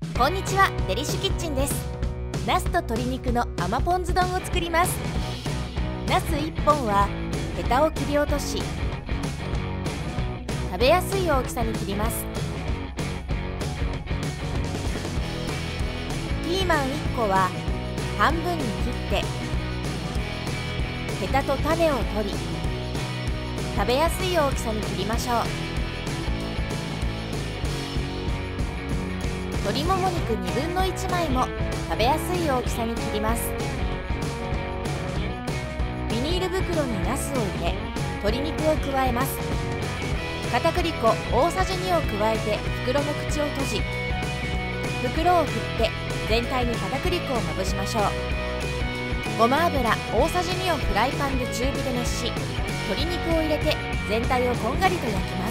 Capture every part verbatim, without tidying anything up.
こんにちは、デリッシュキッチンです。ナスと鶏肉の甘ポン酢丼を作ります。ナスいっぽんはヘタを切り落とし、食べやすい大きさに切ります。ピーマンいっこは半分に切ってヘタと種を取り、食べやすい大きさに切りましょう。鶏もも肉にぶんのいちまいも食べやすい大きさに切ります。ビニール袋にナスを入れ、鶏肉を加えます。片栗粉大さじにを加えて袋の口を閉じ、袋を振って全体に片栗粉をまぶしましょう。ごま油大さじにをフライパンで中火で熱し、鶏肉を入れて全体をこんがりと焼きます。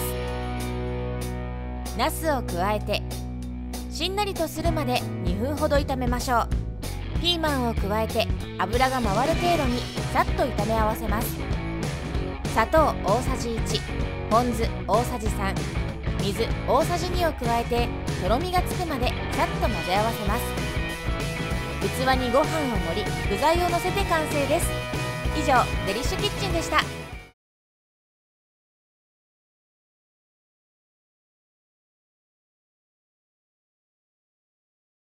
ナスを加えてしんなりとするまでにふんほど炒めましょう。ピーマンを加えて油が回る程度にさっと炒め合わせます。砂糖大さじいち、ポン酢大さじさん、水大さじにを加えてとろみがつくまでさっと混ぜ合わせます。器にご飯を盛り、具材をのせて完成です。以上、デリッシュキッチンでした。